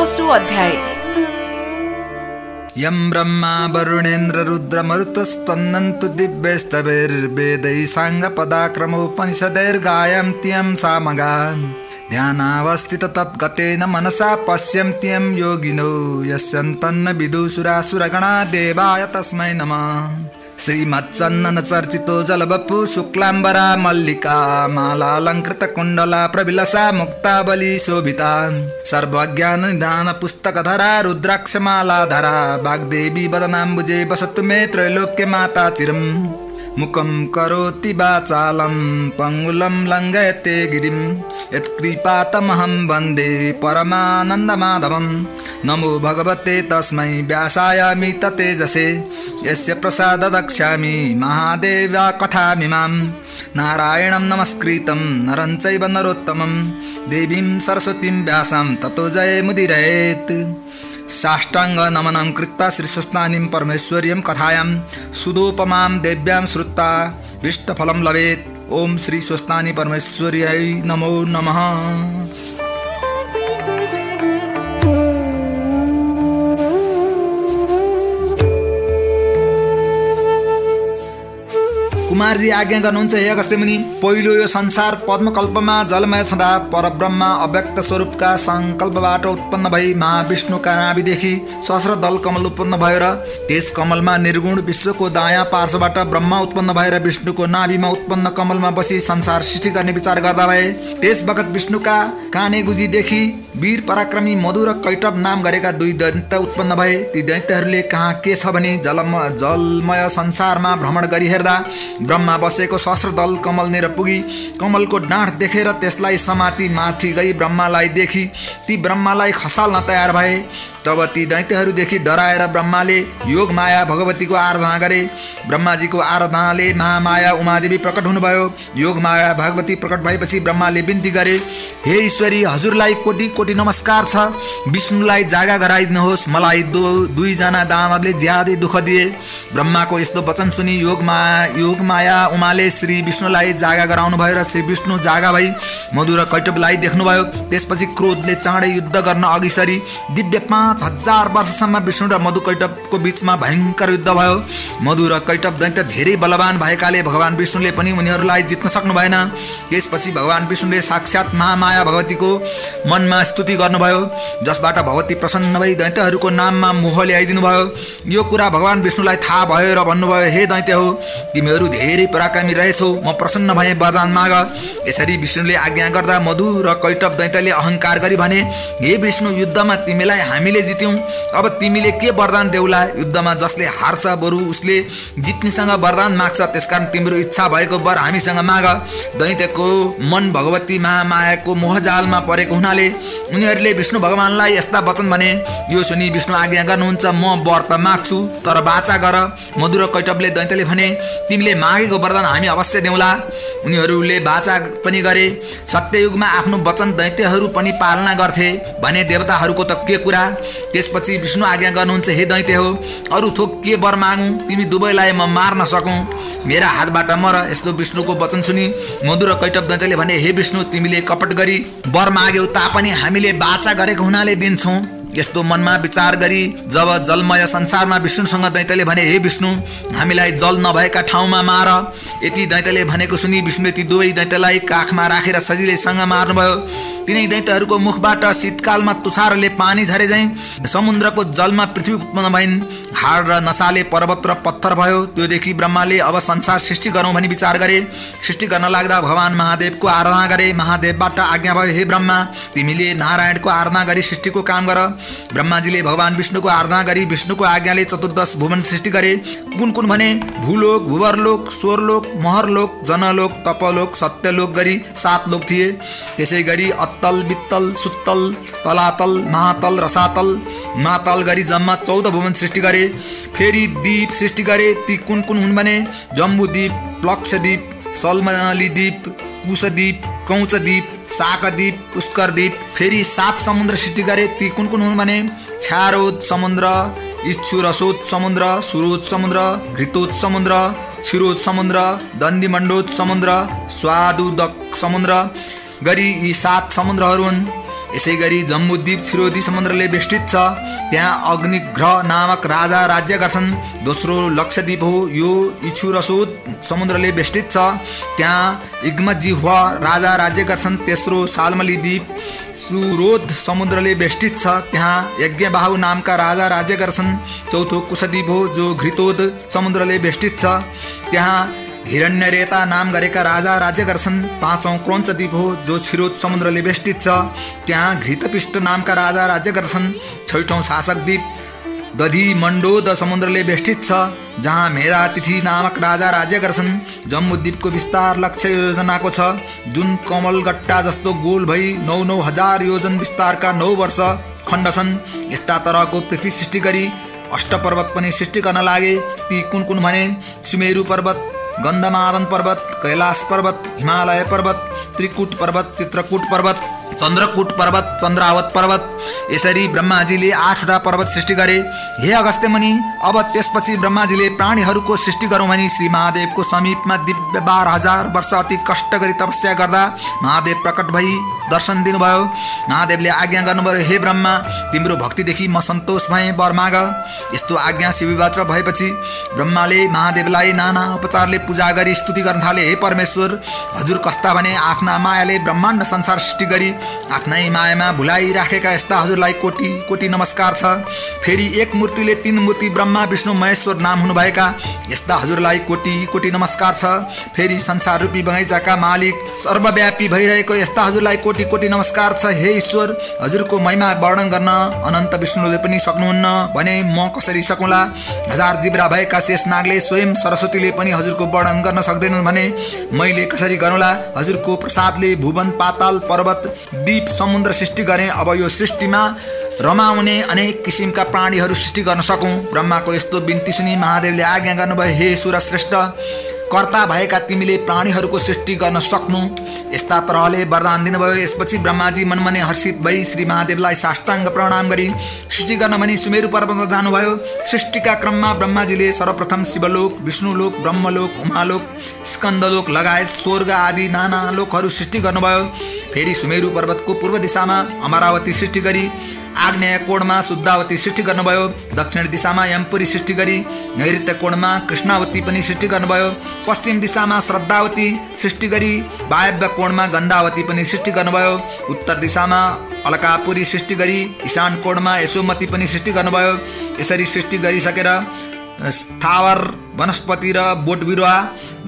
दोस्रो अध्याय। यं ब्रह्मा वरुणेन्द्र रुद्र मरुतस्तन्नन्तु दिव्यस्तवैर्वेदैः साङ्गपदाक्रमोपनिषदैर्गायन्त्यं सामगान् ध्यानावस्थित तद्गतेन मनसा पश्यन्त्यं योगिनो यस्यन्तन्न विदुसुरासुरगणा देवाय तस्मै नमः। श्रीमच्चन्दन चर्चितो जलवपु शुक्लाम्बरा मल्लिका मालालङ्कृत कुण्डला प्रविलसा मुक्तावली शोभिता सर्वज्ञान निदान पुस्तकधरा रुद्राक्षमालाधरा वाग्देवी वदनाम्बुजे वसतु मे त्रैलोक्य माता चिरम् मुखं करोति वाचालं पंगुलं लङ्घयते गिरिं यत्कृपातमहं वन्दे परमानन्दमाधवम्। नमो भगवते तस्मै व्यासाय तेजसे यस्य प्रसाददक्ष्यामि महादेव्या कथामिमां नारायणं नमस्कृतं नरं चैव नरोत्तमं देवीं सरस्वतीं व्यासं ततो जयमुदीरयेत्। साष्टांग नमनं कृत्वा श्रीस्वस्नानीं परमेश्वर्यं कथायां सुदोपमां देव्यां श्रुत्वा विष्टफलं लभेत्। ओम श्री स्वस्नानी परमेश्वर्यै नमो नमः। कुमारजी आज्ञा गर्नुहुन्छ, हे अगस्त्य मुनि, पहिलो यो संसार पद्मकल्पमा जलमय छँदा परब्रह्म अव्यक्त स्वरूपका संकल्पबाट उत्पन्न भई महाविष्णुका नाभिदेखि सहस्र दल कमल उत्पन्न भयो र त्यस कमलमा निर्गुण विश्वको दायाँ पार्श्वबाट ब्रह्मा उत्पन्न भएर विष्णुको नाभिमा उत्पन्न कमलमा बसी संसार सृष्टि गर्ने विचार गर्दा भए। त्यस बखत विष्णुका काने गुजीदेखि वीर पराक्रमी मधु र कैटभ नाम गरेका दुई दैत्य उत्पन्न भए। ती दैत्यहरूले कहाँ के छ भने जलमय संसारमा भ्रमण गरी हेर्दा ब्रह्मा बसेको सहस्र दल कमलनेर पुगी कमलको डाँठ देखेर त्यसलाई समाती माथि गई ब्रह्मालाई देखी ती ब्रह्मालाई खसाल्न तयार भए। तब ती दैत्यहरूदेखि डराएर ब्रह्माले योग माया भगवतीको आराधना गरे। ब्रह्माजीको आराधनाले महामाया उमादेवी प्रकट हुनुभयो। योग माया भगवती प्रकट भएपछि ब्रह्माले बिन्ती गरे, हे ईश्वरी, हजुरलाई कोटि कोटि नमस्कार छ। विष्णुलाई जागा गराइदिनुहोस्, मलाई दुईजना दानवले ज्यादै दुःख दिए। ब्रह्माको यस्तो वचन सुनि योग माया उमाले श्री विष्णुलाई जागा गराउनु भयो र श्री विष्णु जागा भई मधु र कैटभलाई देख्नुभयो। त्यसपछि क्रोधले चाँडै युद्ध गर्न अघि सरी दिव्य 5000 वर्षसम्म विष्णु र मधु कैटभको बीचमा भयङ्कर युद्ध भयो। मधु र कैटभ दैत्य धेरै बलवान भएकाले भगवान विष्णुले पनि उनीहरूलाई जित्न सक्नु भएन। त्यसपछि भगवान विष्णुले साक्षात महामाया भगवतीको मनमा स्तुति गर्नुभयो, जसबाट भगवती प्रसन्न भई दैत्यहरूको नाममा मोह ल्याइदिनु भयो। यो कुरा भगवान विष्णुलाई थाहा भयो र भन्नुभयो, हे दैत्य हो, तिमीहरू धेरै पराक्रमी रहेछौ, म प्रसन्न भए वरदान माग। यसरी विष्णुले आज्ञा गर्दा मधु र कैटभ दैत्यले अहङ्कार गरी भने, हे विष्णु, युद्धमा तिमीलाई हामीले जित्यौं, अब तिमीले के वरदान देउला? युद्धमा जसले हार्छ बरु उसले जित्नेसँग वरदान माग्छ, त्यसकारण तिम्रो इच्छा भएको वर हामीसँग माग। दैत्यको मन भगवती महामायाको मोहजालमा परेको हुनाले उनीहरूले विष्णु भगवानलाई यस्ता वचन भने। यो सुनि विष्णु आज्ञा गर्नुहुन्छ, म वर त माग्छु, तर बाचा गर। मधु र कैटभले दैत्यले भने, तिमीले मागेको वरदान हामी अवश्य देउला। उनीहरूले बाचा पनि गरे। सत्ययुगमा आफ्नो वचन दैत्यहरू पनि पालना गर्थे भने देवताहरूको त के कुरा। त्यसपछि विष्णु आज्ञा गर्नुहुन्छ, हे दैत्य हो, अरू थोक के वर मागौँ? तिमी दुवैलाई म मार्न सकौँ, मेरा हातबाट मर। यस्तो विष्णुको वचन सुनि मधु र कैटभ दैत्यले भने, हे विष्णु, तिमीले कपट गरी वर माग्यौ तापनि हामीले बाचा गरेको हुनाले दिन्छौँ। यस्तो मनमा विचार गरी जब जलमय संसारमा विष्णुसँग दैत्यले भने, हे विष्णु, हामीलाई जल नभएका ठाउँमा मार। यति दैत्यले भनेको सुनि विष्णुले ती दुवै दैत्यलाई काखमा राखेर सजिलैसँग मार्नुभयो। तिनै दैत्यहरूको मुखबाट शीतकालमा तुषारले पानी झरे झैं समुद्रको जलमा पृथ्वी उत्पन्न भइन्। हाड र नसाले पर्वत र पत्थर भयो। त्योदेखि ब्रह्माले अब संसार सृष्टि गरौँ भनी विचार गरे। सृष्टि गर्न लाग्दा भगवान महादेवको आराधना गरे। महादेवबाट आज्ञा भयो, हे ब्रह्मा, तिमीले नारायणको आराधना गरी सृष्टिको काम गर। ब्रह्माजीले भगवान विष्णुको आराधना गरी विष्णुको आज्ञाले 14 भुवन सृष्टि गरे। कुन कुन भने, भूलोक, भुवरलोक, स्वरलोक, महरलोक, जनलोक, तपलोक, सत्यलोक गरी 7 लोक थिए। त्यसै गरी अत्तल, वित्तल, सुत्तल, तलातल, महातल, रसातल, मातल गरी जम्मा 14 भुवन सृष्टि गरे। फेरि द्वीप सृष्टि गरे। ती कुन कुन हुन् भने, जम्बुद्वीप, प्लक्षद्वीप, सल्मलीद्वीप, कुशद्वीप, कौचद्वीप, शाकद्वीप, पुष्करद्वीप। फेरि 7 समुद्र सृष्टि गरे। ती कुन कुन हुन् भने, छ्यारोद समुद्र, इच्छुरसोद समुद्र, सुरोद समुद्र, घृतोद समुद्र, क्षीरोद समुद्र, दन्दिमण्डोद समुद्र, स्वादुदक समुद्र गरी यी 7 समुद्रहरू हुन्। यसैगरी जम्बुद्वीप क्षीरोदी समुद्रले बेष्टित छ, त्यहाँ अग्निग्रह नामक राजा राज्य गर्छन्। दोस्रो लक्षद्वीप हो, यो इछुरसोद समुद्रले बेष्टित छ, त्यहाँ इग्मजिह्वा राजा राज्य गर्छन्। तेस्रो साल्मली द्वीप सुरोध समुद्रले बेष्टित छ, त्यहाँ यज्ञबाहु नामका राजा राज्य गर्छन्। चौथो कुशद्वीप हो, जो घृतोद समुद्रले बेष्टित छ, त्यहाँ हिरण्यरेता नाम गरेका राजा राज्य गर्छन्। पाँचौं क्रौञ्चद्वीप हो, जो क्षीरोद समुद्रले बेष्टित छ, त्यहाँ घृतपिष्ट नामका राजा राज्य गर्छन्। छैठौं शासकद्वीप दधिमण्डोद समुद्रले बेष्टित छ, जहाँ मेधातिथि नामक राजा राज्य गर्छन्। जम्बुद्वीपको विस्तार लक्ष्य योजनाको छ, जुन कमलगट्टा जस्तो गोल भई 9,000 योजन विस्तारका 9 वर्ष खण्ड छन्। यस्ता तरहको पृथ्वी सृष्टि गरी अष्टपर्वत पनि सृष्टि गर्न लागे। ती कुन कुन भने सुमेरु पर्वत, गन्धमादन पर्वत, कैलाश पर्वत, हिमालय पर्वत, त्रिकुट पर्वत, चित्रकूट पर्वत, चन्द्रकूट पर्वत, चन्द्रावत पर्वत। यसरी ब्रह्माजीले 8वटा पर्वत सृष्टि गरे। हे अगस्त्य मुनि, अब त्यसपछि ब्रह्माजीले प्राणीहरूको सृष्टि गरौँ भनी श्री महादेवको समीपमा दिव्य 12,000 वर्ष अति कष्ट गरी तपस्या गर्दा महादेव प्रकट भई दर्शन दिनुभयो। महादेवले आज्ञा गर्नुभयो, हे ब्रह्मा, तिम्रो भक्तिदेखि म सन्तोष भएँ, वर माग। यस्तो आज्ञा शिविवज्र भएपछि ब्रह्माले महादेवलाई नाना उपचारले पूजा गरी स्तुति गर्न थाले। हे परमेश्वर, हजुर कस्ता भने आफ्ना मायाले ब्रह्माण्ड संसार सृष्टि गरी आफ्नै मायामा भुलाइराखेका यस्ता हजुरलाई कोटी कोटी नमस्कार छ। फेरि एक मूर्तिले 3 मूर्ति ब्रह्मा विष्णु महेश्वर नाम हुनुभएका यस्ता हजुरलाई कोटी कोटी नमस्कार छ। फेरि संसार रूपी बगैँचाका मालिक सर्वव्यापी भइरहेको यस्ता हजुरलाई कोटी कोटी नमस्कार छ। हे ईश्वर, हजुरको महिमा वर्णन गर्न अनन्त विष्णुले पनि सक्नुहुन्न भने म कसरी सकौँला। 1000 जिब्रा भएका शेषनागले स्वयं सरस्वतीले पनि हजुरको वर्णन गर्न सक्दैनन् भने मैले कसरी गरौँला। हजुरको प्रसादले भुवन पाताल पर्वत द्वीप समुद्र सृष्टि गरेँ। अब यो सृष्टिमा रमाउने अनेक किसिमका प्राणीहरू सृष्टि गर्न सकौँ। ब्रह्माको यस्तो बिन्ती सुनि महादेवले आज्ञा गर्नुभयो, हे सुरश्रेष्ठ, कर्ता भएका तिमीले प्राणीहरूको सृष्टि गर्न सक्नु। यस्ता तरहले वरदान दिनुभयो। यसपछि ब्रह्माजी मनमने हर्षित भई श्री महादेवलाई साष्टाङ्ग प्रणाम गरी सृष्टि गर्न भनी सुमेरु पर्वतमा जानुभयो। सृष्टिका क्रममा ब्रह्माजीले सर्वप्रथम शिवलोक, विष्णुलोक, ब्रह्मलोक, उमालोक, स्कन्दलोक लगायत स्वर्ग आदि नाना लोकहरू सृष्टि गर्नुभयो। फेरि सुमेरु पर्वतको पूर्व दिशामा अमरावती सृष्टि गरी आग्नेय कोणमा शुद्धावती सृष्टि गर्नुभयो। दक्षिण दिशामा यमपुरी सृष्टि गरी नैऋत्य कोणमा कृष्णावती पनि सृष्टि गर्नुभयो। पश्चिम दिशामा श्रद्धावती सृष्टि गरी वायव्य कोणमा गन्धावती पनि सृष्टि गर्नुभयो। उत्तर दिशामा अलकापुरी सृष्टि गरी ईशान कोणमा यशोमती पनि सृष्टि गर्नुभयो। यसरी सृष्टि गरिसकेर स्थावर वनस्पति र बोट बिरुवा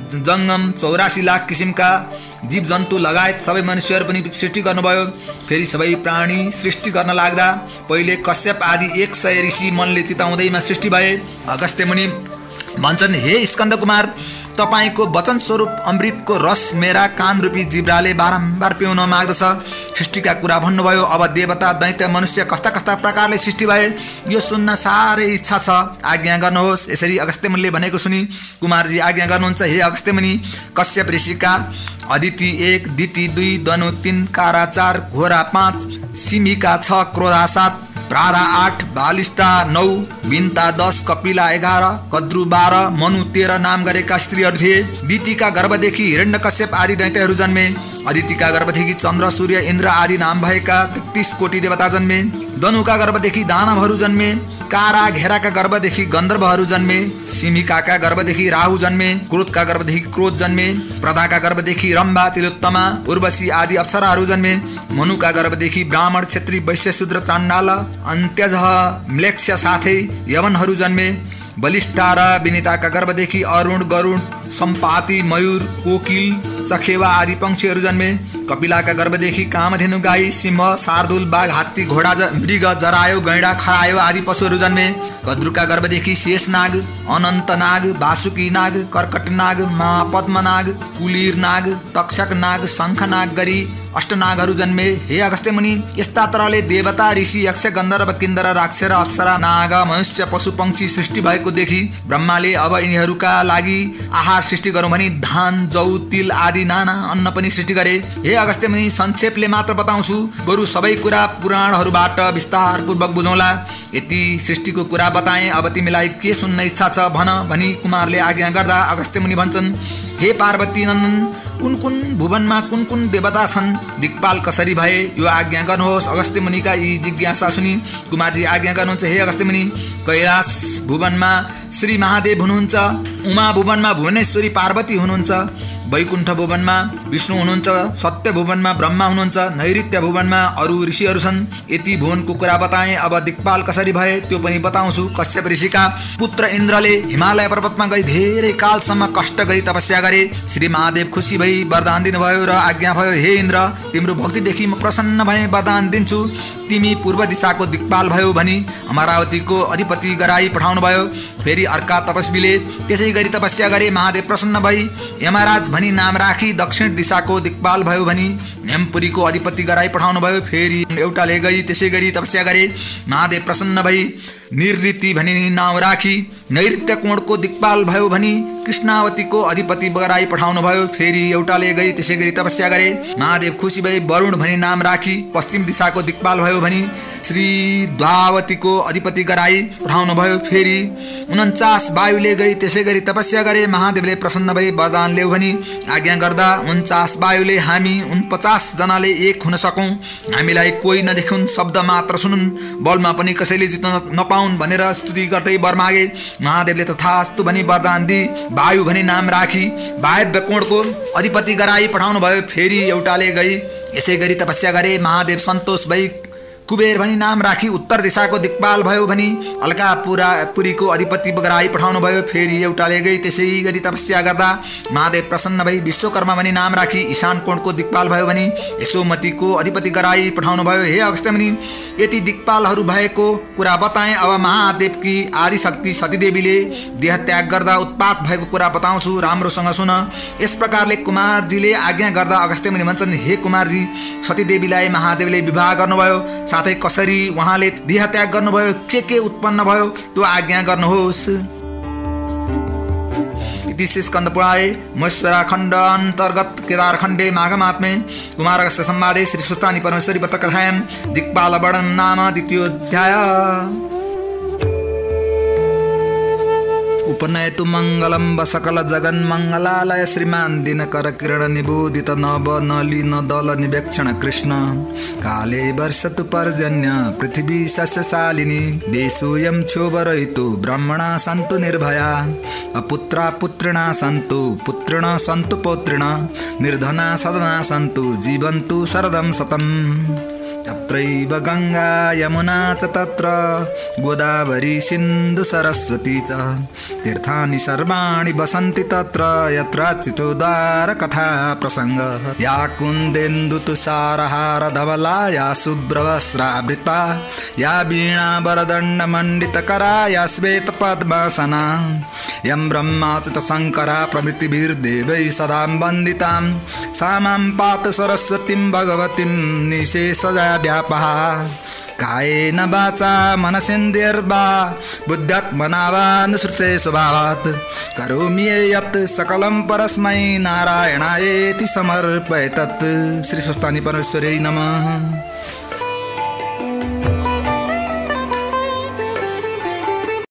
जङ्गम 84 लाख किसिमका जीव जन्तु लगायत सबै मनुष्यहरू पनि सृष्टि गर्नुभयो। फेरि सबै प्राणी सृष्टि गर्न लाग्दा पहिले कश्यप आदि 100 ऋषि मनले चिताउँदैमा सृष्टि भए। अगस्त्य मुनि भन्छन्, हे स्कन्द कुमार, तपाईको वचन स्वरूप अमृतको रस मेरा कान रूपी जिब्राले बारम्बार पिउन माग्दछ। सृष्टिका कुरा भन्नुभयो। अब देवता, दैत्य, मनुष्य कस्ता कस्ता प्रकारले सृष्टि भए यो सुन्न साह्रै इच्छा छ, आज्ञा गर्नुहोस्। यसरी अगस्त्य मुनिले भनेको सुनि कुमारजी आज्ञा गर्नुहुन्छ। हे अगस्त्य मुनि, कश्यप ऋषिका अदिति 1, दिति 2, दनु 3, कारा 4, घोरा 5, सिमिका 6, क्रोधा 7, प्रारा 8, बालिष्ठा 9, बिन्ता 10, कपिला 11, कद्रु 12, मनु 13 नाम गरेका स्त्रीहरू थिए। दितिका गर्भदेखि हिरण्यकश्यप आदि दैत्यहरू जन्मे। अदितिका गर्भदेखि चन्द्र, सूर्य, इन्द्र आदि नाम भएका 33 कोटी देवता जन्मे। दनुका गर्भदेखि दानवहरू जन्मे। कारा घेराका गर्भदेखि गन्धर्वहरू जन्मे। सिमिकाका गर्भदेखि राहु जन्मे। क्रोधका गर्भदेखि क्रोध जन्मे। प्रदाका गर्भदेखि रम्भा, तिलोत्तमा, उर्वशी आदि अप्सराहरू जन्मे। मनुका गर्भदेखि ब्राह्मण, क्षेत्री, वैश्य, शूद्र, चाण्डाल, अन्त्यजः, म्लेच्छ साथै यवनहरू जन्मे। बलिष्ठा र विनिताका गर्भदेखि अरुण, गरुड, सम्पाति, मयूर, कोकिल, चखेवा आदि पंक्षीहरू जन्मे। कपिलाका गर्भदेखि कामधेनु, गाई, सिंह, शार्दूल, बाघ, हात्ती, घोडा, मृग, जरायो, गैंडा, खरायो आदि पशुहरू जन्मे। कद्रुका गर्भदेखि शेषनाग, अनन्त नाग, वासुकी नाग, कर्कट नाग, महापद्म नाग, कुलीर नाग, तक्षक नाग, शंख नाग गरी अष्टनागहरू जन्मे। हे अगस्त्य मुनि, यस्ता तरहले देवता, ऋषि, यक्ष, गन्धर्व, किन्नर, राक्षस, अप्सरा, नाग, मनुष्य, पशु पंक्षी सृष्टि भएको देखि ब्रह्माले अब यिनीहरूका लागि आहार सृष्टि गरौँ भनी धान, जौ, तिल आदि नाना अन्न पनि सृष्टि गरे। हे अगस्त्य मुनि, संक्षेपले मात्र बताउँछु, बरु सबै कुरा पुराणहरूबाट विस्तार पूर्वक बुझौँला। यति सृष्टिको कुरा बताएँ, अब तिमीलाई के सुन्न इच्छा छ भन भनी कुमारले आज्ञा गर्दा अगस्त्य मुनि भन्छन्, हे पार्वती नन्दन, कुन कुन भुवनमा कुन कुन देवता छन्, दिक्पाल कसरी भए, यो आज्ञा गर्नुहोस्। अगस्त्य मुनिका यी जिज्ञासा सुनि कुमारजी आज्ञा गर्नुहुन्छ, हे अगस्त्य मुनि, कैलाश भुवनमा श्री महादेव हुनुहुन्छ, उमा भुवनमा भुवनेश्वरी पार्वती हुनुहुन्छ, वैकुण्ठ भुवनमा विष्णु हुनुहुन्छ, सत्य भुवनमा ब्रह्मा हुनुहुन्छ, नैऋत्य भुवनमा अरू ऋषिहरू छन्। यति भुवनको कुरा बताएँ। अब दिक्पाल कसरी भए त्यो पनि बताउँछु। कश्यप ऋषिका पुत्र इन्द्रले हिमालय पर्वतमा गई धेरै कालसम्म कष्ट गरी तपस्या गरे। श्री महादेव खुसी भई वरदान दिनुभयो र आज्ञा भयो, हे इन्द्र, तिम्रो भक्तिदेखि म प्रसन्न भए वरदान दिन्छु। तिमी पूर्व दिशाको दिक्पाल भयो भनी अमरावतीको अधिपति गराई पठाउनु भयो। फेरि अर्का तपस्वीले त्यसै गरी तपस्या गरे। महादेव प्रसन्न भई यमराज भनी नाम राखी दक्षिण दिशाको दिक्पाल भयो भनी हेमपुरीको अधिपति गराई पठाउनु भयो। फेरि एउटाले गई त्यसै गरी तपस्या गरे। महादेव प्रसन्न भई निवृत्ति भनी नाम राखी नैऋत्य कोणको दिक्पाल भयो भनी कृष्णावतीको अधिपति गराई पठाउनु भयो। फेरि एउटाले गई त्यसै गरी तपस्या गरे। महादेव खुसी भई वरुण भनी नाम राखी पश्चिम दिशाको दिक्पाल भयो भनी श्री द्वावतीको अधिपति गराई पठाउनु भयो। फेरि 49 वायुले गई त्यसै गरी तपस्या गरे। महादेवले प्रसन्न भई वरदान ल्याऊ भनी आज्ञा गर्दा 49 वायुले हामी 49 जनाले एक हुन सकौं, हामीलाई कोही नदेखुन्, शब्द मात्र सुनुन्, बलमा पनि कसैले जित्न नपाउन् भनेर स्तुति गर्दै वर मागे। महादेवले तथास्तु भनी वरदान दिई वायु भनी नाम राखी वायव्य कोणको अधिपति गराई पठाउनु भयो। फेरि एउटाले गई यसै गरी तपस्या गरे। महादेव सन्तोष भई कुबेर भनी नाम राखी उत्तर दिशाको दिक्पाल भयो भनी अलकापुरीको अधिपति गराई पठाउनु भयो। फेरि एउटाले गई त्यसै गरी तपस्या गर्दा महादेव प्रसन्न भई विश्वकर्मा भनी नाम राखी ईशान कोणको दिक्पाल भयो भनी यशोमतीको अधिपति गराई पठाउनु भयो। हे अगस्त्य मुनि, यति दिक्पालहरू भएको कुरा बताएँ। अब महादेवकी आदिशक्ति सतीदेवीले देहत्याग गर्दा उत्पात भएको कुरा बताउँछु, राम्रोसँग सुन। यस प्रकारले कुमारजीले आज्ञा गर्दा अगस्त्य मुनि भन्छन्, हे कुमारजी, सतीदेवीलाई महादेवले विवाह गर्नुभयो, साथै कसरी उहाँले देहत्याग गर्नुभयो, के उत्पन्न भयो त्यो आज्ञा गर्नुहोस्। इति स्कन्द पुराणे महेश्वरा खण्ड अन्तर्गत केदार खण्डे माघमात्मे कुमार अगस्त्य संवादे श्री सुतानी परमेश्वरी व्रत कथायां दिक्पाल वर्णन नाम द्वितीयोऽध्याय। उपनयतु मंगलम सकल जगन मंगलालय श्रीमान दिनकर किरण निबोधित नव नलिन दल निवेक्षण कृष्ण काले वर्षतु पर्जन्य पृथ्वी सस्यशालिनी देशोऽयं क्षोभरहितो ब्रह्मणा सन्तु निर्भया अपुत्रा पुत्रिणा सन्तु पुत्रिणा सन्तु पौत्रिणा निर्धना सदना सन्तु जीवन्तु शरदं शतम्। तत्रैव गंगा यमुना च तत्र गोदावरी सिन्धु सरस्वती च तीर्थानि सर्वाणि वसन्ति तत्र यत्राच्युतोद्धार कथा प्रसंग या कुन्देन्दु तुषारहार धवला या शुभ्रवस्त्रावृता या वीणा वरदण्ड मण्डितकरा या श्वेत पद्मासना यं ब्रह्माच्युत शंकरा प्रभृतिभिर्देवैः सदा वन्दितां सा मां पातु सरस्वतीं भगवतीं निशेषजा व्यापः कायेन वाचा मनसेन्द्रियर्वा बुद्ध्यात्मना वा अनुसृते स्वभावात् करोमि यत् सकलं परस्मै नारायणायेति समर्पयेत्। श्री सुस्तानी परमेश्वरी नमः।